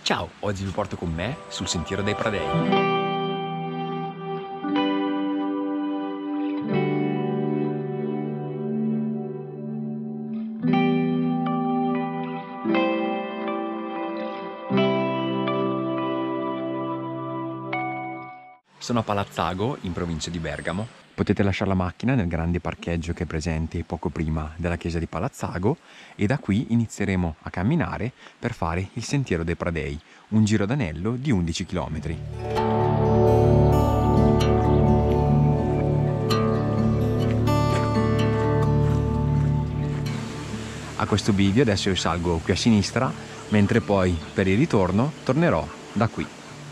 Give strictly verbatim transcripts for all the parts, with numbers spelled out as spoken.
Ciao, oggi vi porto con me sul Sentiero dei Pradei. Sono a Palazzago, in provincia di Bergamo. Potete lasciare la macchina nel grande parcheggio che è presente poco prima della chiesa di Palazzago e da qui inizieremo a camminare per fare il Sentiero dei Pradei, un giro d'anello di undici chilometri. A questo bivio adesso io salgo qui a sinistra, mentre poi per il ritorno tornerò da qui.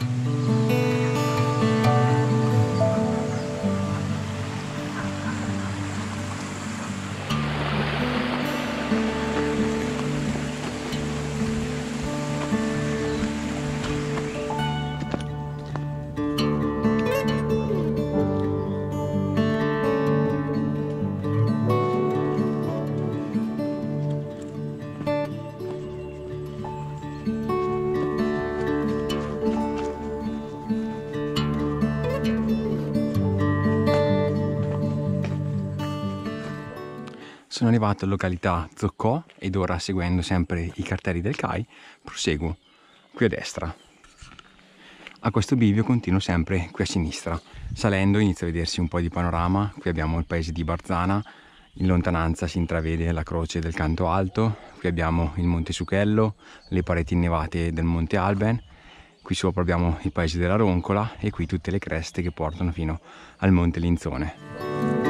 Sono arrivato alla località Zoccò ed ora, seguendo sempre i cartelli del C A I, proseguo qui a destra. A questo bivio continuo sempre qui a sinistra. Salendo inizia a vedersi un po' di panorama. Qui abbiamo il paese di Barzana, in lontananza si intravede la croce del Canto Alto, qui abbiamo il Monte Suchello, le pareti innevate del Monte Alben, qui sopra abbiamo il paese della Roncola e qui tutte le creste che portano fino al Monte Linzone.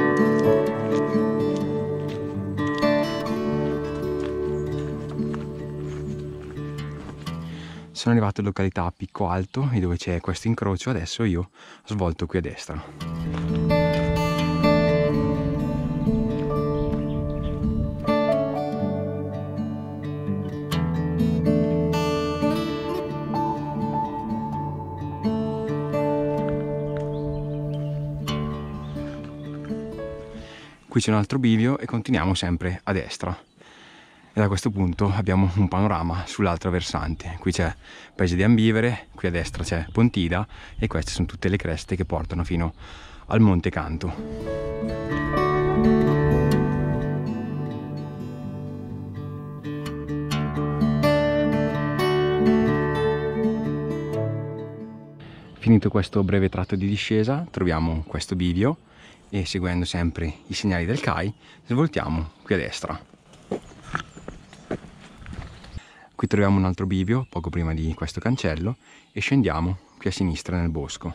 Sono arrivato in località Picco Alto e dove c'è questo incrocio adesso io svolto qui a destra. Qui c'è un altro bivio e continuiamo sempre a destra. E da questo punto abbiamo un panorama sull'altro versante. Qui c'è il paese di Ambivere, qui a destra c'è Pontida e queste sono tutte le creste che portano fino al Monte Canto. Finito questo breve tratto di discesa troviamo questo bivio e, seguendo sempre i segnali del C A I, svoltiamo qui a destra. Qui troviamo un altro bivio poco prima di questo cancello e scendiamo qui a sinistra nel bosco.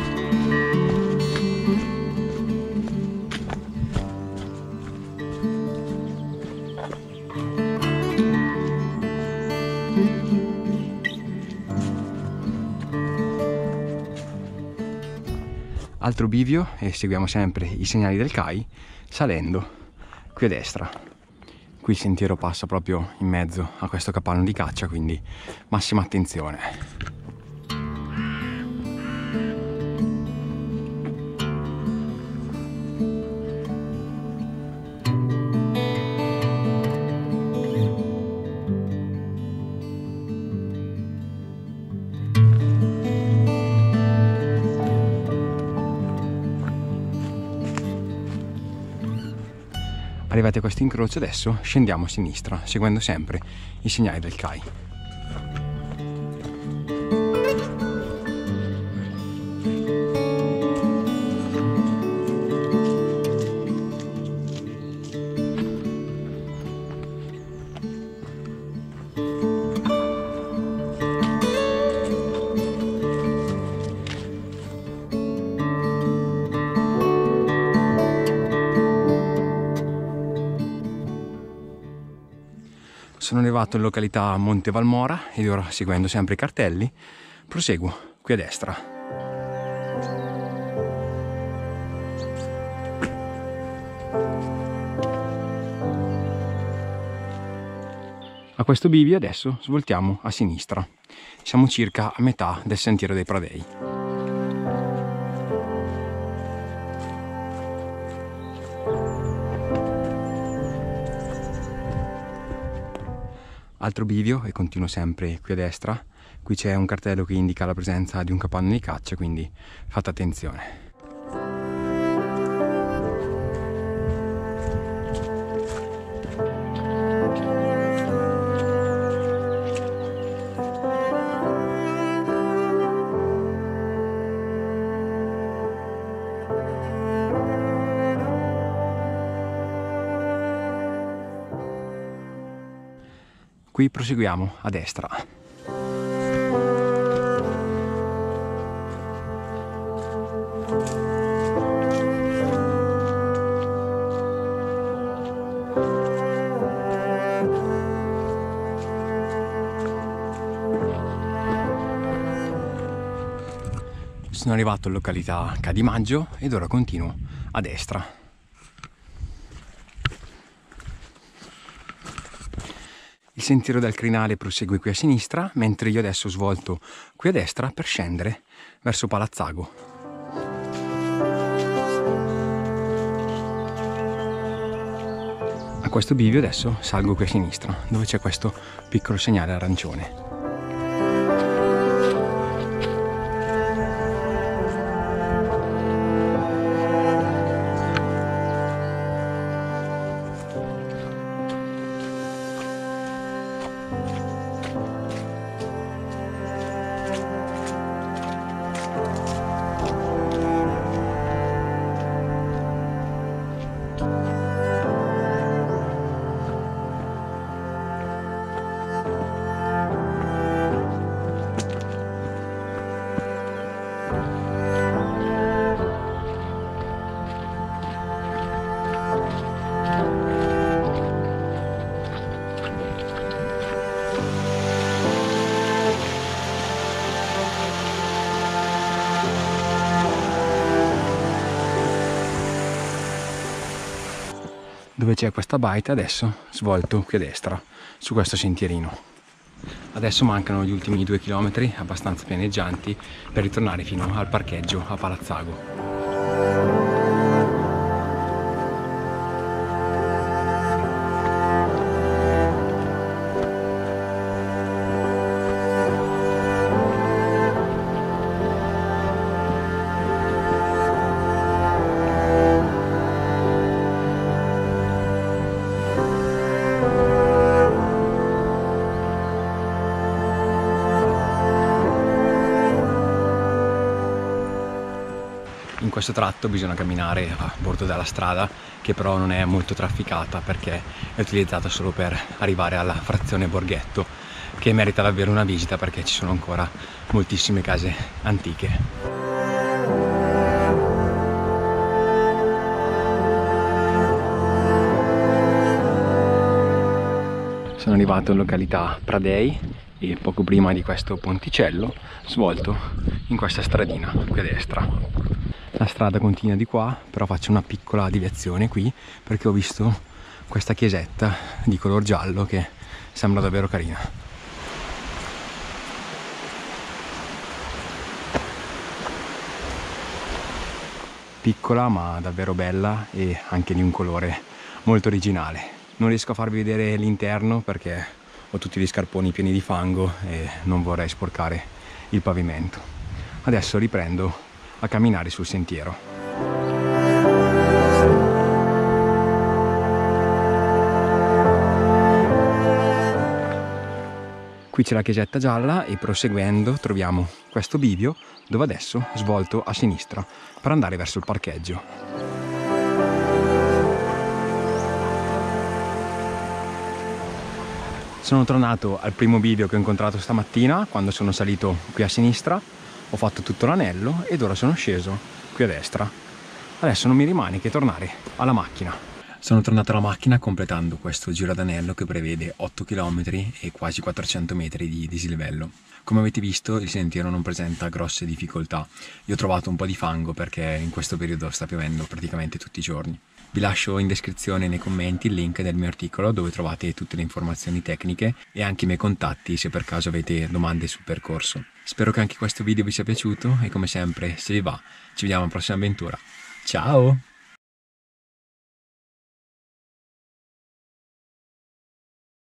Altro bivio e seguiamo sempre i segnali del C A I salendo qui a destra. Qui il sentiero passa proprio in mezzo a questo capanno di caccia, quindi massima attenzione. Arrivati a questo incrocio adesso scendiamo a sinistra, seguendo sempre i segnali del C A I. Sono arrivato in località Monte Valmora ed ora, seguendo sempre i cartelli, proseguo qui a destra. A questo bivio adesso svoltiamo a sinistra. Siamo circa a metà del Sentiero dei Pradei. Altro bivio e continuo sempre qui a destra. Qui c'è un cartello che indica la presenza di un capanno di caccia, quindi fate attenzione. Qui proseguiamo a destra. Sono arrivato in località Cadimaggio ed ora continuo a destra. Il sentiero del crinale prosegue qui a sinistra, mentre io adesso svolto qui a destra per scendere verso Palazzago. A questo bivio adesso salgo qui a sinistra, dove c'è questo piccolo segnale arancione. Dove c'è questa baita adesso svolto qui a destra su questo sentierino. Adesso mancano gli ultimi due chilometri abbastanza pianeggianti per ritornare fino al parcheggio a Palazzago. In questo tratto bisogna camminare a bordo della strada, che però non è molto trafficata perché è utilizzata solo per arrivare alla frazione Borghetto, che merita davvero una visita perché ci sono ancora moltissime case antiche. Sono arrivato in località Pradei e poco prima di questo ponticello svolto in questa stradina qui a destra. La strada continua di qua, però faccio una piccola deviazione qui perché ho visto questa chiesetta di color giallo che sembra davvero carina. Piccola ma davvero bella e anche di un colore molto originale. Non riesco a farvi vedere l'interno perché ho tutti gli scarponi pieni di fango e non vorrei sporcare il pavimento. Adesso riprendo a camminare sul sentiero. Qui c'è la chiesetta gialla e proseguendo troviamo questo bivio dove adesso svolto a sinistra per andare verso il parcheggio. Sono tornato al primo bivio che ho incontrato stamattina quando sono salito qui a sinistra. Ho fatto tutto l'anello ed ora sono sceso qui a destra. Adesso non mi rimane che tornare alla macchina. Sono tornato alla macchina completando questo giro ad anello che prevede otto chilometri e quasi quattrocento metri di dislivello. Come avete visto il sentiero non presenta grosse difficoltà. Io ho trovato un po' di fango perché in questo periodo sta piovendo praticamente tutti i giorni. Vi lascio in descrizione nei commenti il link del mio articolo dove trovate tutte le informazioni tecniche e anche i miei contatti se per caso avete domande sul percorso. Spero che anche questo video vi sia piaciuto e come sempre, se vi va, ci vediamo alla prossima avventura. Ciao!